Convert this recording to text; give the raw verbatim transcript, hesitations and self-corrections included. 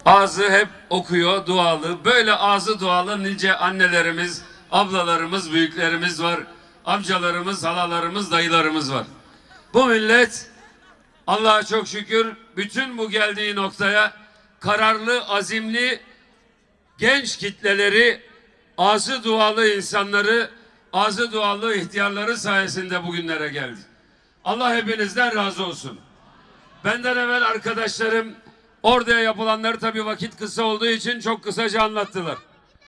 Ağzı hep okuyor, dualı. Böyle ağzı dualı nice annelerimiz, ablalarımız, büyüklerimiz var. Amcalarımız, halalarımız, dayılarımız var. Bu millet Allah'a çok şükür bütün bu geldiği noktaya kararlı, azimli genç kitleleri, ağzı dualı insanları, ağzı dualı ihtiyarları sayesinde bugünlere geldi. Allah hepinizden razı olsun. Benden evvel arkadaşlarım orada yapılanları tabii vakit kısa olduğu için çok kısaca anlattılar.